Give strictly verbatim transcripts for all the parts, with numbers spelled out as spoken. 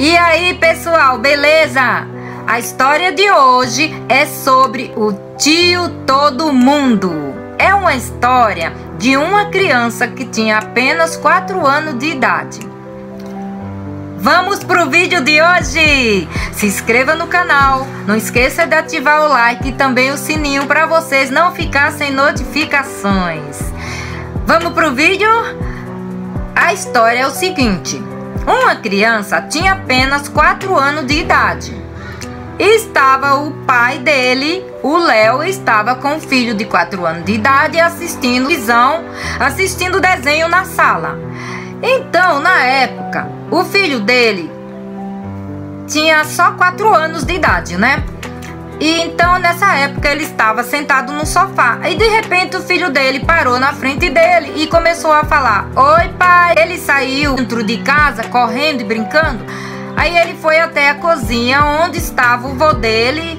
E aí, pessoal, beleza? A história de hoje é sobre o tio todo mundo. É uma história de uma criança que tinha apenas quatro anos de idade. Vamos pro vídeo de hoje! Se inscreva no canal, não esqueça de ativar o like e também o sininho para vocês não ficarem sem notificações. Vamos pro vídeo? A história é o seguinte: uma criança tinha apenas quatro anos de idade. Estava o pai dele, o Léo, estava com o filho de quatro anos de idade assistindo televisão, assistindo desenho na sala. Então, na época, o filho dele tinha só quatro anos de idade, né? E então, nessa época, ele estava sentado no sofá. E de repente, o filho dele parou na frente dele e começou a falar: "Oi, pai!" Ele saiu dentro de casa, correndo e brincando. Aí ele foi até a cozinha, onde estava o vô dele,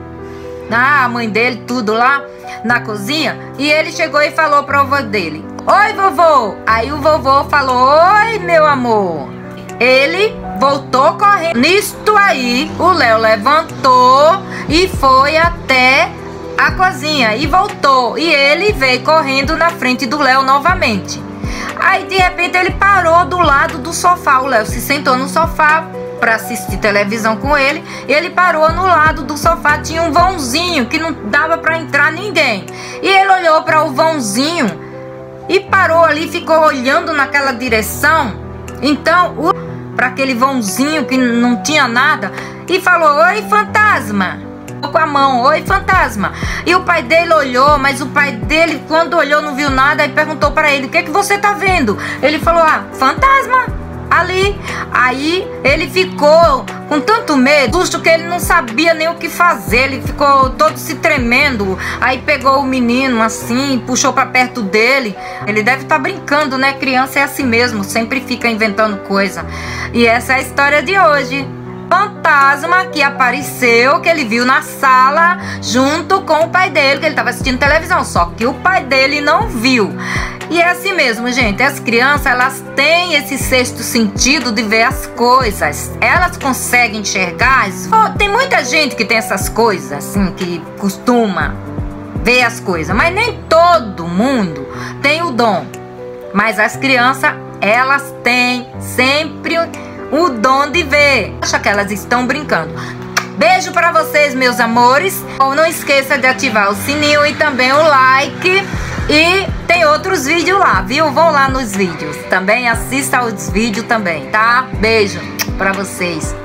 a mãe dele, tudo lá na cozinha. E ele chegou e falou para o vô dele: "Oi, vovô!" Aí o vovô falou: "Oi, meu amor!" Ele voltou correndo. Nisto aí, o Léo levantou e foi até a cozinha e voltou. E ele veio correndo na frente do Léo novamente. Aí, de repente, ele parou do lado do sofá. O Léo se sentou no sofá para assistir televisão com ele. E ele parou no lado do sofá. Tinha um vãozinho que não dava para entrar ninguém. E ele olhou para o vãozinho e parou ali, ficou olhando naquela direção. Então, para aquele vãozinho que não tinha nada, e falou: "Oi, fantasma!" Com a mão: "Oi, fantasma!" E o pai dele olhou, mas o pai dele, quando olhou, não viu nada e perguntou para ele: "O que é que você tá vendo?" Ele falou: "Ah, fantasma ali." Aí ele ficou com tanto medo, susto, que ele não sabia nem o que fazer. Ele ficou todo se tremendo. Aí pegou o menino assim, puxou para perto dele. Ele deve estar brincando, né? Criança é assim mesmo, sempre fica inventando coisa. E essa é a história de hoje. Fantasma que apareceu, que ele viu na sala junto com o pai dele, que ele estava assistindo televisão, só que o pai dele não viu. E é assim mesmo, gente. As crianças, elas têm esse sexto sentido de ver as coisas. Elas conseguem enxergar. Tem muita gente que tem essas coisas, assim, que costuma ver as coisas, mas nem todo mundo tem o dom. Mas as crianças, elas têm sempre o dom de ver. Acha que elas estão brincando. Beijo para vocês, meus amores. Não esqueça de ativar o sininho e também o like. E tem outros vídeos lá, viu? Vão lá nos vídeos também, assista aos vídeos também, tá? Beijo para vocês.